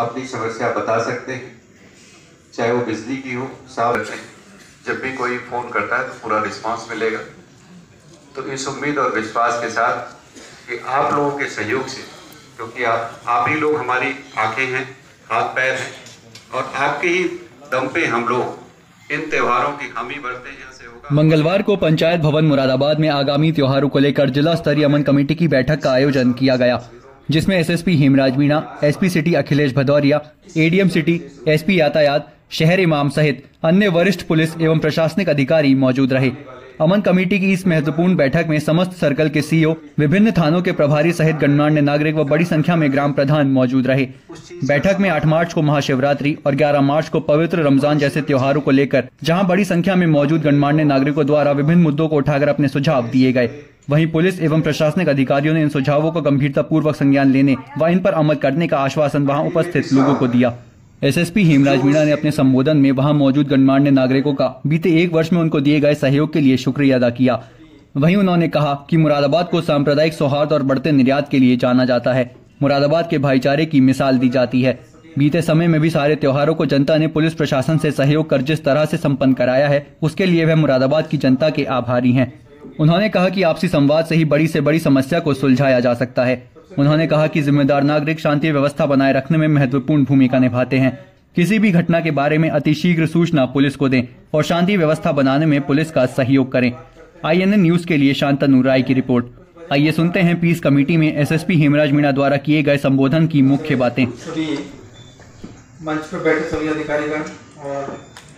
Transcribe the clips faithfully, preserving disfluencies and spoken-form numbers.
अपनी समस्या बता सकते हैं, चाहे वो बिजली की हो। साहब जब भी कोई फ़ोन करता है तो पूरा रिस्पांस मिलेगा। तो इस उम्मीद और विश्वास के साथ कि आप लोगों के सहयोग से, क्योंकि आप आप ही लोग हमारी आंखें हैं, हाथ पैर हैं, और आपके ही दम पे हम लोग इन त्योहारों की हामी भरते हैं। मंगलवार को पंचायत भवन मुरादाबाद में आगामी त्योहारों को लेकर जिला स्तरीय अमन कमेटी की बैठक का आयोजन किया गया, जिसमें SSP Hemraj Meena, SP city Akhilesh Bhadauria, ADM city, SP यातायात, शहर इमाम सहित अन्य वरिष्ठ पुलिस एवं प्रशासनिक अधिकारी मौजूद रहे। अमन कमेटी की इस महत्वपूर्ण बैठक में समस्त सर्कल के सीईओ, विभिन्न थानों के प्रभारी सहित गणमान्य नागरिक व बड़ी संख्या में ग्राम प्रधान मौजूद रहे। बैठक में आठ मार्च को महाशिवरात्रि और ग्यारह मार्च को पवित्र रमजान जैसे त्योहारों को लेकर जहां बड़ी संख्या में मौजूद गणमान्य नागरिकों द्वारा विभिन्न मुद्दों को उठाकर अपने सुझाव दिए गए, वहीं पुलिस एवं प्रशासनिक अधिकारियों ने इन सुझावों को गंभीरता पूर्वक संज्ञान लेने व इन पर अमल करने का आश्वासन वहां उपस्थित लोगों को दिया। एसएसपी हेमराज मीणा ने अपने संबोधन में वहां मौजूद गणमान्य नागरिकों का बीते एक वर्ष में उनको दिए गए सहयोग के लिए शुक्रिया अदा किया। वहीं उन्होंने कहा कि मुरादाबाद को सांप्रदायिक सौहार्द और बढ़ते निर्यात के लिए जाना जाता है। मुरादाबाद के भाईचारे की मिसाल दी जाती है। बीते समय में भी सारे त्योहारों को जनता ने पुलिस प्रशासन से सहयोग कर जिस तरह से संपन्न कराया है, उसके लिए वह मुरादाबाद की जनता के आभारी हैं। उन्होंने कहा कि आपसी संवाद से ही बड़ी से बड़ी समस्या को सुलझाया जा सकता है। उन्होंने कहा कि जिम्मेदार नागरिक शांति व्यवस्था बनाए रखने में महत्वपूर्ण भूमिका निभाते हैं। किसी भी घटना के बारे में अतिशीघ्र सूचना पुलिस को दें और शांति व्यवस्था बनाने में पुलिस का सहयोग करें। आईएनएन न्यूज के लिए शांतनु राय की रिपोर्ट। आइए सुनते हैं पीस कमेटी में एसएसपी हेमराज मीणा द्वारा किए गए संबोधन की मुख्य बातें। सभी मंच पर बैठे सभी अधिकारीगण और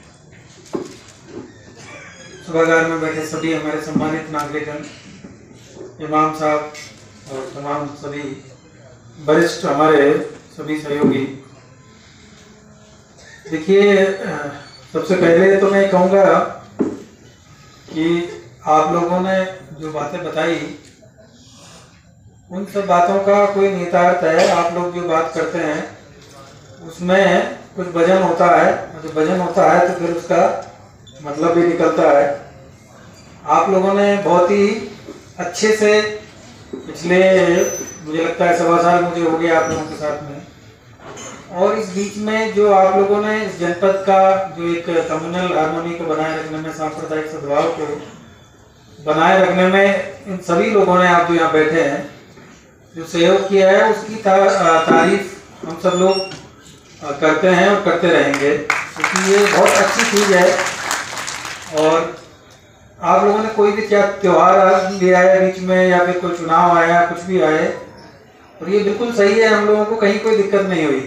सभागार में बैठे सभी हमारे सम्मानित नागरिकगण, इमाम साहब और तमाम सभी वरिष्ठ हमारे सभी सहयोगी। देखिए, सबसे पहले तो मैं कहूँगा कि आप लोगों ने जो बातें बताई उन सब बातों का कोई निहितार्थ है। आप लोग जो बात करते हैं उसमें कुछ वजन होता है, जब वजन होता है तो फिर उसका मतलब भी निकलता है। आप लोगों ने बहुत ही अच्छे से पिछले मुझे लगता है सवा साल मुझे हो गया आप लोगों के साथ में, और इस बीच में जो आप लोगों ने इस जनपद का जो एक कम्युनल हार्मोनी को बनाए रखने में, सांप्रदायिक सद्भाव को बनाए रखने में, इन सभी लोगों ने, आप जो यहाँ बैठे हैं, जो सहयोग किया है उसकी ता, तारीफ हम सब लोग करते हैं और करते रहेंगे, क्योंकि ये बहुत अच्छी चीज़ है। और आप लोगों ने कोई भी क्या त्यौहार लिया है बीच में या फिर कोई चुनाव आया, कुछ भी आए, और ये बिल्कुल सही है, हम लोगों को कहीं कोई दिक्कत नहीं हुई।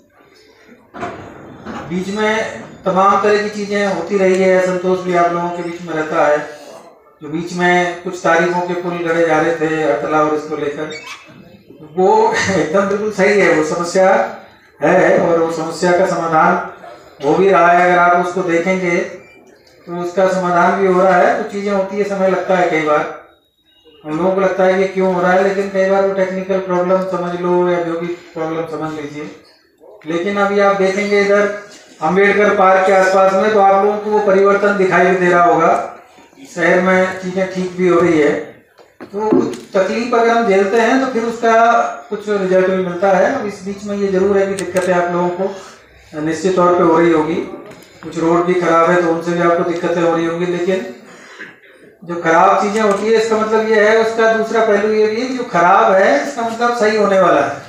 बीच में तमाम तरह की चीज़ें होती रही है, संतोष भी आप लोगों के बीच में रहता है। जो बीच में कुछ तारीखों के पुल गढ़े जा रहे थे हड़ताल और इसको लेकर, वो एकदम बिल्कुल सही है, वो समस्या है और वो समस्या का समाधान हो भी रहा है। अगर आप उसको देखेंगे तो उसका समाधान भी हो रहा है। कुछ चीज़ें होती है, समय लगता है, कई बार हम लोगों को लगता है कि क्यों हो रहा है, लेकिन कई बार वो टेक्निकल प्रॉब्लम समझ लो या जो भी प्रॉब्लम समझ लीजिए। लेकिन अभी आप देखेंगे इधर अम्बेडकर पार्क के आसपास में, तो आप लोगों को वो परिवर्तन दिखाई दे रहा होगा, शहर में चीज़ें ठीक भी हो रही है। तो तकलीफ अगर हम झेलते हैं तो फिर उसका कुछ रिजल्ट भी मिलता है। अब इस बीच में ये जरूर है कि दिक्कतें आप लोगों को निश्चित तौर पे हो रही होगी। कुछ रोड भी खराब है तो उनसे भी आपको दिक्कतें हो रही होंगी, लेकिन जो खराब चीज़ें होती है इसका मतलब ये है, उसका दूसरा पहलू ये भी है, जो खराब है इसका मतलब सही होने वाला है।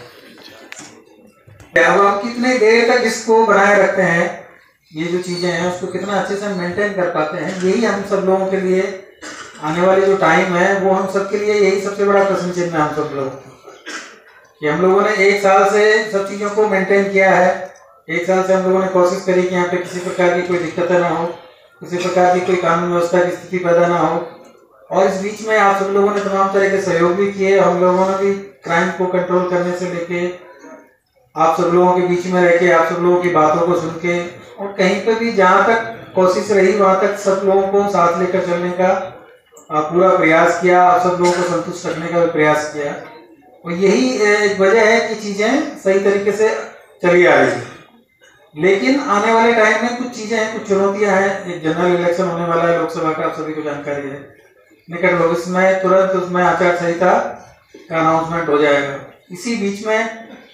अब आप कितने देर तक इसको बनाए रखते हैं, ये जो चीज़ें हैं उसको कितना अच्छे से मेंटेन कर पाते हैं, यही हम सब लोगों के लिए आने वाली जो टाइम है वो हम सब के लिए यही सबसे बड़ा प्रश्न चिन्ह है हम सब लोग, कि हम लोगों ने एक साल से सब चीज़ों को मेंटेन किया है। एक साल से हम लोगों ने कोशिश करी कि यहाँ पे किसी प्रकार की कोई दिक्कतें ना हो, किसी प्रकार की कोई कानून व्यवस्था की स्थिति पैदा ना हो। और इस बीच में आप सब लोगों ने तमाम तरह के सहयोग भी किए। हम लोगों ने भी क्राइम को कंट्रोल करने से लेके आप सब लोगों के बीच में रह के, आप सब लोगों की बातों को सुन के, और कहीं पे भी जहाँ तक कोशिश रही वहाँ तक सब लोगों को साथ लेकर चलने का पूरा प्रयास किया, आप सब लोगों को संतुष्ट रखने का भी प्रयास किया। और यही एक वजह है कि चीज़ें सही तरीके से चली आ रही है। लेकिन आने वाले टाइम में कुछ चीज़ें हैं, कुछ चुनौतियां हैं। एक जनरल इलेक्शन होने वाला है लोकसभा का, आप सभी को जानकारी है। निकट भविष्य में तुरंत उसमें आचार संहिता का अनाउंसमेंट हो जाएगा। इसी बीच में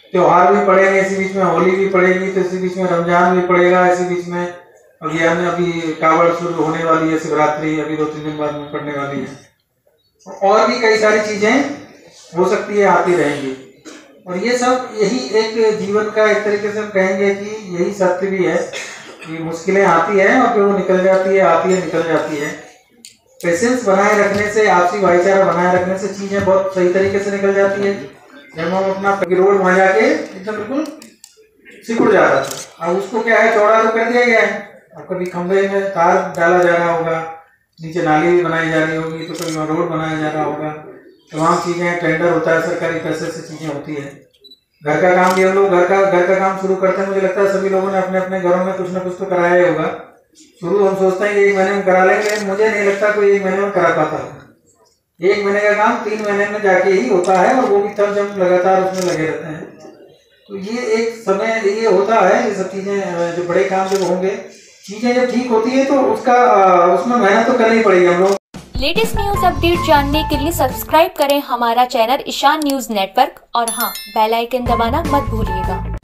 त्योहार भी पड़ेंगे, इसी बीच में होली भी पड़ेगी, तो इसी बीच में रमजान भी पड़ेगा, इसी बीच में अभी हमने अभी कावड़ शुरू होने वाली है, शिवरात्रि अभी दो तीन दिन बाद में पड़ने वाली है, और भी कई सारी चीजें हो सकती है आती रहेंगी। और ये सब यही एक जीवन का एक तरीके से हम कहेंगे कि यही सत्य भी है कि मुश्किलें आती है और फिर वो निकल जाती है, आती है निकल जाती है। पेशेंस बनाए रखने से, आपसी भाईचारा बनाए रखने से चीजें बहुत सही तरीके से निकल जाती है। जब हम अपना रोड वहां जाके एकदम बिल्कुल सिकुड़ जा रहा था, अब उसको क्या है, चौड़ा तो कर दिया गया है, अब कभी खंभे में तार डाला जा रहा होगा, नीचे नाली भी बनाई जा रही होगी, तो कभी वहाँ रोड बनाया जा रहा होगा, तमाम चीजें, टेंडर होता है, सरकारी पैसे से चीजें होती है। घर का काम भी हम लोग घर का घर का काम शुरू करते हैं, मुझे लगता है सभी लोगों ने अपने अपने घरों में कुछ ना कुछ तो कराया ही होगा। शुरू हम सोचते हैं कि एक महीने में करा लेंगे, मुझे नहीं लगता कोई एक महीने में करा पाता होगा। एक महीने का काम तीन महीने में जाके ही होता है, और वो भी तब जब लगातार उसमें लगे रहते हैं। तो ये एक समय ये होता है, ये सब चीजें जो बड़े काम जब होंगे, चीजें जब ठीक होती है तो उसका उसमें मेहनत तो करनी पड़ेगी हम लोग। लेटेस्ट न्यूज अपडेट जानने के लिए सब्सक्राइब करें हमारा चैनल ईशान न्यूज नेटवर्क, और हाँ, बेल आइकन दबाना मत भूलिएगा।